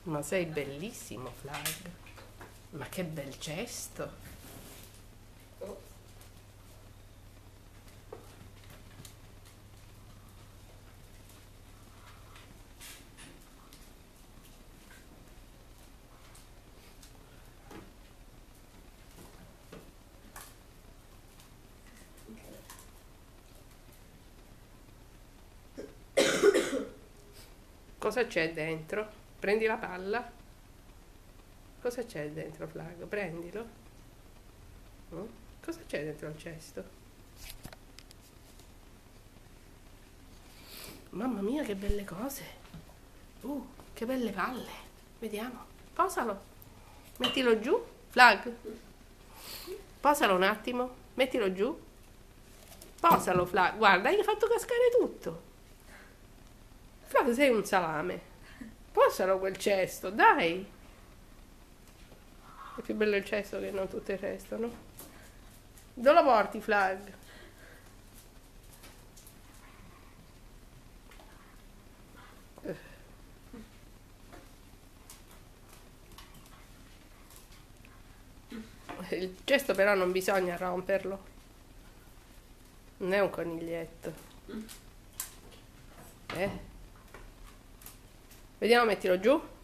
Ma sei bellissimo, Flag. Ma che bel cesto. Cosa c'è dentro? Prendi la palla. Cosa c'è dentro, Flag? Prendilo. Cosa c'è dentro il cesto? Mamma mia, che belle cose. Che belle palle. Vediamo. Posalo. Mettilo giù. Flag. Posalo un attimo. Mettilo giù. Posalo, Flag. Guarda, hai fatto cascare tutto. Flag, sei un salame. Posalo quel cesto, dai. È più bello il cesto che non tutto il resto, no? Dove lo porti, Flag? Il cesto però non bisogna romperlo. Non è un coniglietto. Vediamo, mettilo giù.